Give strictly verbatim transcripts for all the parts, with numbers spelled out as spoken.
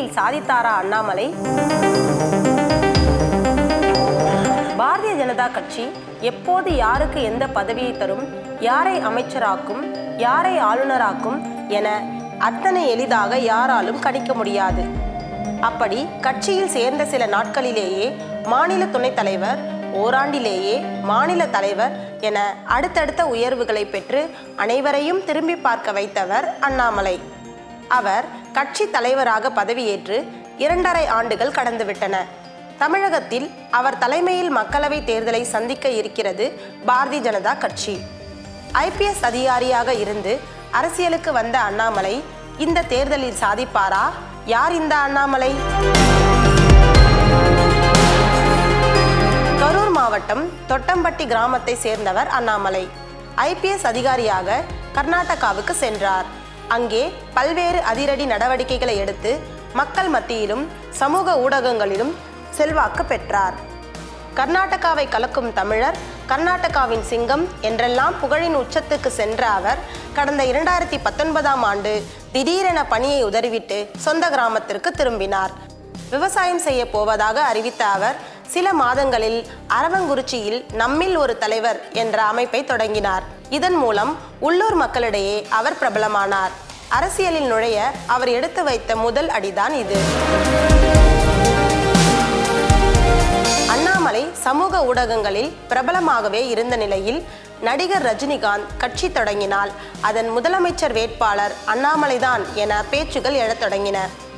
தேர்தலில் சாதித்தாரா அண்ணாமலை? பாரதிய ஜனதா கட்சி எப்போது யாருக்கு எந்த பதவியை தரும், யாரை அமைச்சராக்கும், யாரை ஆளுநராக்கும் என அத்தனை எளிதாக யாராலும் கணிக்க முடியாது. அப்படி கட்சியில் சேர்ந்த சில நாட்களிலேயே மாநில துணைத் தலைவர், ஓராண்டிலேயே மாநில தலைவர் என அடுத்தடுத்த உயர்வுகளை பெற்று அனைவரையும் திரும்பி பார்க்க வைத்தவர் அண்ணாமலை. அவர் கட்சி தலைவராக பதவியேற்று இரண்டரை ஆண்டுகள் கடந்துவிட்டன. தமிழகத்தில் அவர் தலைமையில் மக்களவை தேர்தலை சந்திக்க இருக்கிறது பாரதிய ஜனதா கட்சி. ஐபிஎஸ் அதிகாரியாக இருந்து அரசியலுக்கு வந்த அண்ணாமலை இந்த தேர்தலில் சாதிப்பாரா? யார் இந்த அண்ணாமலை? கரூர் மாவட்டம் தொட்டம்பட்டி கிராமத்தை சேர்ந்தவர் அண்ணாமலை. ஐபிஎஸ் அதிகாரியாக கர்நாடகாவுக்கு சென்றார். அங்கே பல்வேறு அதிரடி நடவடிக்கைகளை எடுத்து மக்கள் மத்தியிலும் சமூக ஊடகங்களிலும் செல்வாக்கு பெற்றார். கர்நாடகாவை கலக்கும் தமிழர், கர்நாடகாவின் சிங்கம் என்றெல்லாம் புகழின் உச்சத்துக்கு சென்ற அவர் கடந்த இரண்டாயிரத்தி பத்தொன்பதாம் ஆண்டு திடீரென பணியை உதறிவிட்டு சொந்த கிராமத்திற்கு திரும்பினார். விவசாயம் செய்ய போவதாக அறிவித்த அவர் சில மாதங்களில் அரவங்குறிச்சியில் நம்மில் ஒரு தலைவர் என்ற அமைப்பை தொடங்கினார். இதன் மூலம் உள்ளூர் மக்களிடையே அவர் பிரபலமானார். அரசியலில் நுழைய அவர் எடுத்து வைத்த முதல் அடிதான் இது. அண்ணாமலை சமூக ஊடகங்களில் பிரபலமாகவே இருந்த நிலையில் நடிகர் ரஜினிகாந்த் கட்சி தொடங்கினால் அதன் முதலமைச்சர் வேட்பாளர் அண்ணாமலைதான் என பேச்சுகள் எழத் தொடங்கின.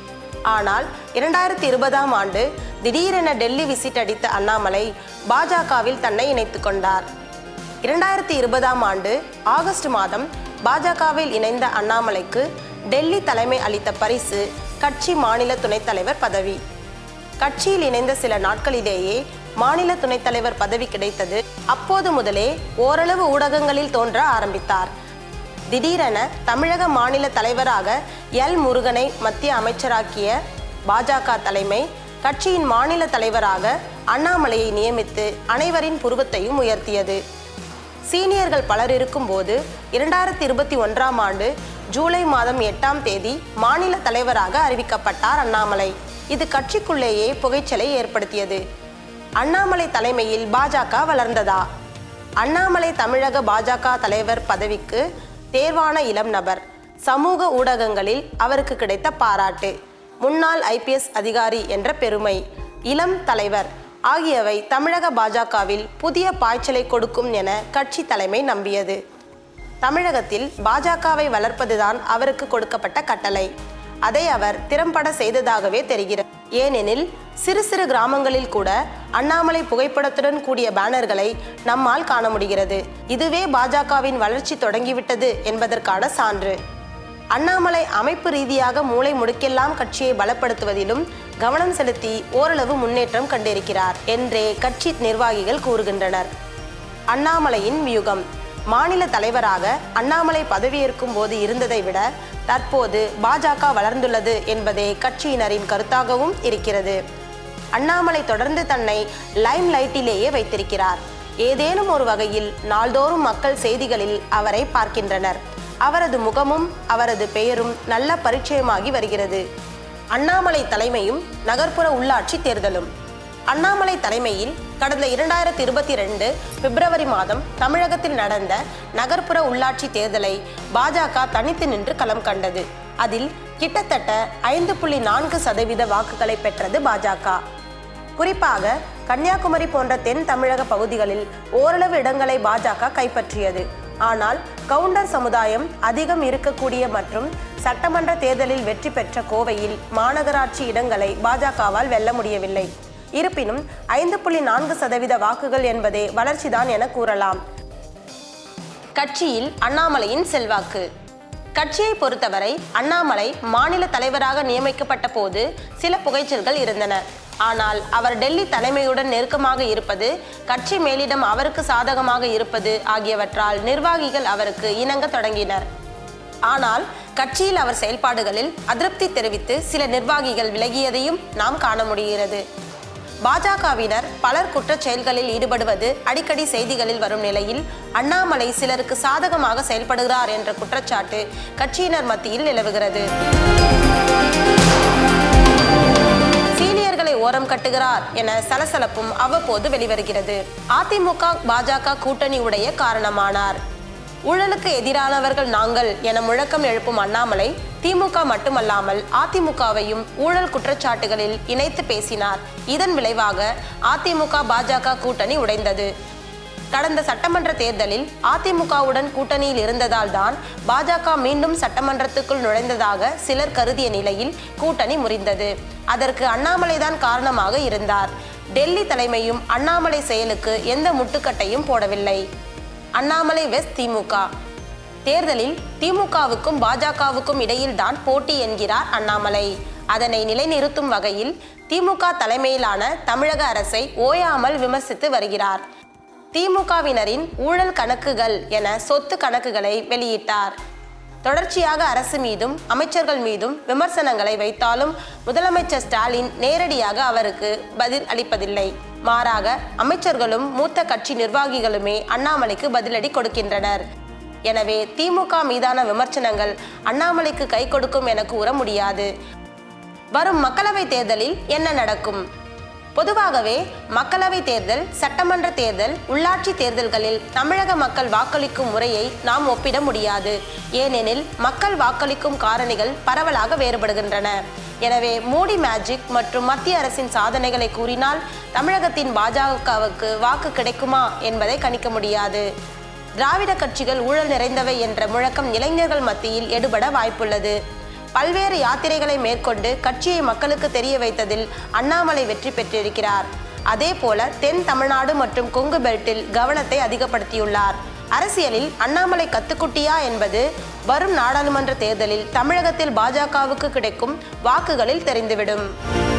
ஆனால் இரண்டாயிரத்தி இருபதாம் ஆண்டு திடீரென டெல்லி விசிட் அடித்த அண்ணாமலை பாஜகவில் தன்னை இணைத்து கொண்டார். இரண்டாயிரத்தி இருபதாம் ஆண்டு ஆகஸ்ட் மாதம் பாஜகவில் இணைந்த அண்ணாமலைக்கு டெல்லி தலைமை அளித்த பரிசு கட்சி மாநில துணைத் தலைவர் பதவி. கட்சியில் இணைந்த சில நாட்களிலேயே மாநில துணைத் தலைவர் பதவி கிடைத்தது. அப்போது முதலே ஓரளவு ஊடகங்களில் தோன்ற ஆரம்பித்தார். திடீரென தமிழக மாநில தலைவராக எல் முருகனை மத்திய அமைச்சராக்கிய பாஜக தலைமை கட்சியின் மாநில தலைவராக அண்ணாமலையை நியமித்து அனைவரின் புருவத்தையும் உயர்த்தியது. சீனியர்கள் பலர் இருக்கும் போது இரண்டாயிரத்தி இருபத்தி ஒன்றாம் ஆண்டு ஜூலை மாதம் எட்டாம் தேதி மாநில தலைவராக அறிவிக்கப்பட்டார் அண்ணாமலை. இது கட்சிக்குள்ளேயே புகைச்சலை ஏற்படுத்தியது. அண்ணாமலை தலைமையில் பாஜக வளர்ந்ததா? அண்ணாமலை தமிழக பாஜக தலைவர் பதவிக்கு தேர்வான இளம் நபர். சமூக ஊடகங்களில் அவருக்கு கிடைத்த பாராட்டு, முன்னாள் ஐபிஎஸ் அதிகாரி என்ற பெருமை, இளம் தலைவர் ஆகியவை தமிழக பாஜகவில் புதிய பாய்ச்சலை கொடுக்கும் என கட்சி தலைமை நம்பியது. தமிழகத்தில் பாஜகவை வளர்ப்பதுதான் அவருக்கு கொடுக்கப்பட்ட கட்டளை. அதை அவர் திறம்பட செய்ததாகவே தெரிகிறது. ஏனெனில் சிறு சிறு கிராமங்களில் கூட அண்ணாமலை புகைப்படத்துடன் கூடிய பேனர்களை நம்மால் காண முடிகிறது. இதுவே பாஜகவின் வளர்ச்சி தொடங்கிவிட்டது என்பதற்கான சான்று. அண்ணாமலை அமைப்பு ரீதியாக மூளை முடுக்கெல்லாம் கட்சியை பலப்படுத்துவதிலும் கவனம் செலுத்தி ஓரளவு முன்னேற்றம் கண்டிருக்கிறார் என்றே கட்சி நிர்வாகிகள் கூறுகின்றனர். அண்ணாமலையின் வியூகம். மாநில தலைவராக அண்ணாமலை பதவியேற்கும் போது இருந்ததை விட தற்போது பாஜக வளர்ந்துள்ளது என்பதே கட்சியினரின் கருத்தாகவும் இருக்கிறது. அண்ணாமலை தொடர்ந்து தன்னை லைம் லைட்டிலேயே வைத்திருக்கிறார். ஏதேனும் ஒரு வகையில் நாள்தோறும் மக்கள் செய்திகளில் அவரை பார்க்கின்றனர். அவரது முகமும் அவரது பெயரும் நல்ல பரிச்சயமாகி வருகிறது. அண்ணாமலை தலைமையும் நகர்ப்புற உள்ளாட்சி தேர்தலும். அண்ணாமலை தலைமையில் கடந்த இரண்டாயிரத்தி இருபத்தி ரெண்டு பிப்ரவரி மாதம் தமிழகத்தில் நடந்த நகர்ப்புற உள்ளாட்சி தேர்தலை பாஜக தனித்து நின்று களம் கண்டது. அதில் கிட்டத்தட்ட ஐந்து புள்ளி நான்கு சதவீத வாக்குகளை பெற்றது பாஜக. குறிப்பாக கன்னியாகுமரி போன்ற தென் தமிழக பகுதிகளில் ஓரளவு இடங்களை பாஜக கைப்பற்றியது. ஆனால் கவுண்டர் சமுதாயம் அதிகம் இருக்கக்கூடிய மற்றும் சட்டமன்ற தேர்தலில் வெற்றி பெற்ற கோவையில் மாநகராட்சி இடங்களை பாஜகவால் வெல்ல முடியவில்லை. இருப்பினும் ஐந்து புள்ளி நான்கு சதவீத வாக்குகள் என்பதே வளர்ச்சிதான் என கூறலாம். கட்சியில் அண்ணாமலையின் செல்வாக்கு. கட்சியை பொறுத்தவரை அண்ணாமலை மாநில தலைவராக நியமிக்கப்பட்ட போது சில புகைச்சல்கள் இருந்தன. ஆனால் அவர் டெல்லி தலைமையுடன் நெருக்கமாக இருப்பது, கட்சி மேலிடம் அவருக்கு சாதகமாக இருப்பது ஆகியவற்றால் நிர்வாகிகள் அவருக்கு இணங்க தொடங்கினர். ஆனால் கட்சியில் அவர் செயல்பாடுகளில் அதிருப்தி தெரிவித்து சில நிர்வாகிகள் விலகியதையும் நாம் காண முடிகிறது. பாஜகவினர் பலர் குற்றச் செயல்களில் ஈடுபடுவது அடிக்கடி செய்திகளில் வரும் நிலையில் அண்ணாமலை சிலருக்கு சாதகமாக செயல்படுகிறார் என்ற குற்றச்சாட்டு கட்சியினர் மத்தியில் நிலவுகிறது. ஊழல்களை ஓரம் கட்டுகிறார் என சலசலப்பும் அவ்வப்போது வெளிவருகிறது. அதிமுக பாஜக கூட்டணி உடைய காரணமானார். ஊழலுக்கு எதிரானவர்கள் நாங்கள் என முழக்கம் எழுப்பும் அண்ணாமலை திமுக மட்டுமல்லாமல் அதிமுகவையும் ஊழல் குற்றச்சாட்டுகளில் இணைத்து பேசினார். இதன் விளைவாக அதிமுக பாஜக கூட்டணி உடைந்தது. கடந்த சட்டமன்ற தேர்தலில் அதிமுகவுடன் கூட்டணியில் இருந்ததால் தான் பாஜக மீண்டும் சட்டமன்றத்துக்குள் நுழைந்ததாக சிலர் கருதிய நிலையில் கூட்டணி முறிந்தது. அதற்கு அண்ணாமலைதான் காரணமாக இருந்தார். டெல்லி தலைமையும் அண்ணாமலை செயலுக்கு எந்த முட்டுக்கட்டையும் போடவில்லை. அண்ணாமலை வெஸ் திமுக தேர்தலில் திமுகவுக்கும் பாஜகவுக்கும் இடையில் தான் போட்டி என்கிறார் அண்ணாமலை. அதனை நிலைநிறுத்தும் வகையில் திமுக தலைமையிலான தமிழக அரசை ஓயாமல் விமர்சித்து வருகிறார். திமுகவினரின் ஊழல் கணக்குகள் என சொத்து கணக்குகளை வெளியிட்டார். தொடர்ச்சியாக அரசு மீதும் அமைச்சர்கள் மீதும் விமர்சனங்களை வைத்தாலும் முதலமைச்சர் ஸ்டாலின் நேரடியாக அவருக்கு பதில் அளிப்பதில்லை. மாறாக அமைச்சர்களும் மூத்த கட்சி நிர்வாகிகளுமே அண்ணாமலைக்கு பதிலடி கொடுக்கின்றனர். எனவே திமுக மீதான விமர்சனங்கள் அண்ணாமலைக்கு கை கொடுக்கும் என கூற முடியாது. வரும் மக்களவை தேர்தலில் என்ன நடக்கும்? பொதுவாகவே மக்களவை தேர்தல், சட்டமன்ற தேர்தல், உள்ளாட்சி தேர்தல்களில் தமிழக மக்கள் வாக்களிக்கும் முறையை நாம் ஒப்பிட முடியாது. ஏனெனில் மக்கள் வாக்களிக்கும் காரணிகள் பரவலாக வேறுபடுகின்றன. எனவே மோடி மேஜிக் மற்றும் மத்திய அரசின் சாதனைகளை கூறினால் தமிழகத்தின் பாஜகவுக்கு வாக்கு கிடைக்குமா என்பதை கணிக்க முடியாது. திராவிட கட்சிகள் ஊழல் நிறைந்தவை என்ற முழக்கம் இளைஞர்கள் மத்தியில் எடுபட வாய்ப்புள்ளது. பல்வேறு யாத்திரைகளை மேற்கொண்டு கட்சியை மக்களுக்கு தெரிய வைத்ததில் அண்ணாமலை வெற்றி பெற்றிருக்கிறார். அதே போல தென் தமிழ்நாடு மற்றும் கொங்கு பெல்ட்டில் கவனத்தை அதிகப்படுத்தியுள்ளார். அரசியலில் அண்ணாமலை கத்துக்குட்டியா என்பது வரும் நாடாளுமன்ற தேர்தலில் தமிழகத்தில் பாஜகவுக்கு கிடைக்கும் வாக்குகளில் தெரிந்துவிடும்.